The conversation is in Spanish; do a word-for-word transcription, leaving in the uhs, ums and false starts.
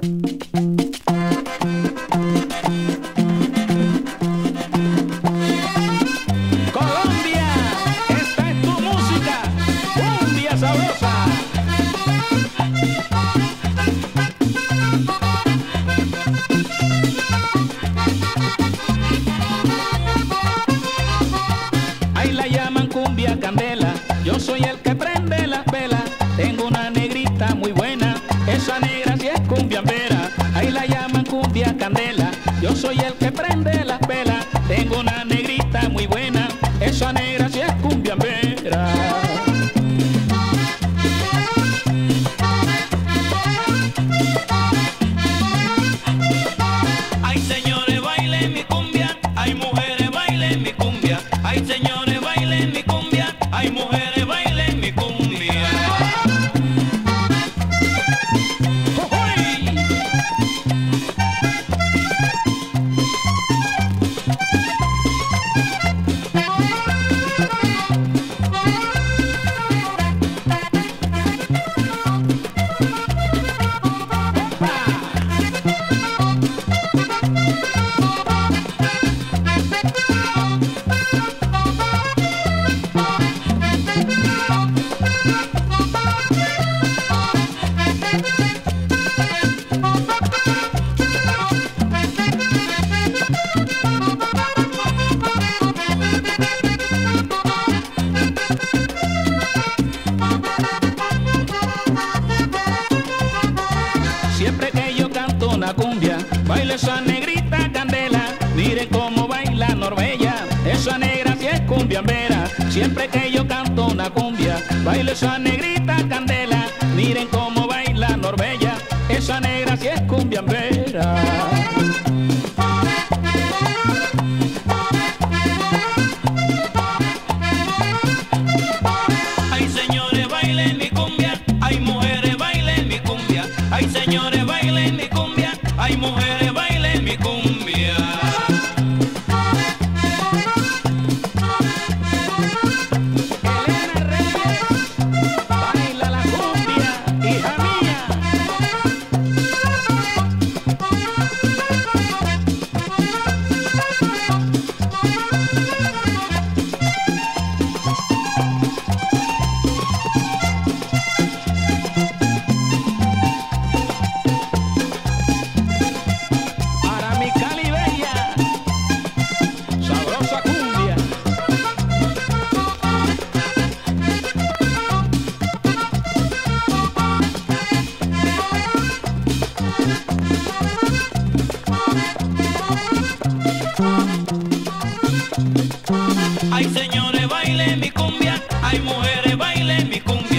Cumbia candela, yo soy el que prende las velas. Tengo una negrita muy buena, esa negra sí es cumbiambera. Ahí la llaman cumbia candela, yo soy el que prende las velas. Tengo una negrita muy buena, esa negra sí es cumbiambera. Ay señores, bailen mi cumbia, hay mujeres, bailen mi cumbia. Ay señores, bailen mi cumbia, hay mujeres, bailen mi cumbia. ¡Jojoy! Siempre que yo canto una cumbia, baila esa negrita candela. Miren cómo baila Norbella, esa negra sí es cumbiambera. Siempre que yo canto una cumbia, baila esa negrita candela. Miren cómo baila Norbella, esa negra sí es cumbiambera. Ay señores, bailen mi cumbia, hay mujeres, bailen mi cumbia. Ay señores, bailen mi cumbia, hay mujeres, bailen mi cumbia. Elena Reyes, baila la cumbia, hija mía. Para mi Cali bella, sabrosa cumbia. Ay señores, bailen mi cumbia, hay mujeres, bailen mi cumbia.